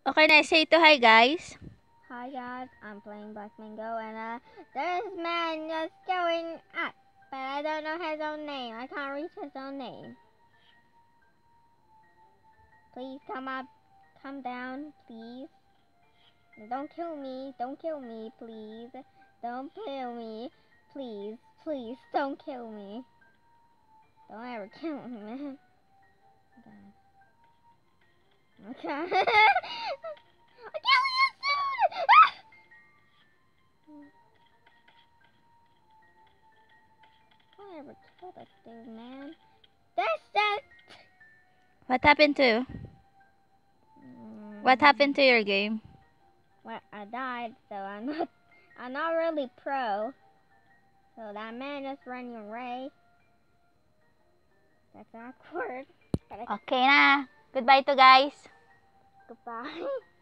Okay na, say to hi guys. Hi guys, I'm playing Blockman Go and there's man just going up, but I don't know his own name. I can't reach his own name. Please come up, come down, please. Don't kill me, please. Don't kill me, please, don't kill me. Don't ever kill me, man. Okay. I'm killing you soon! Don't ever kill this dude, man. That's just... What happened to? What happened to your game? Well, I died, so I'm not really pro. So that man just running away. That's awkward. Okay na. Goodbye to guys. Goodbye.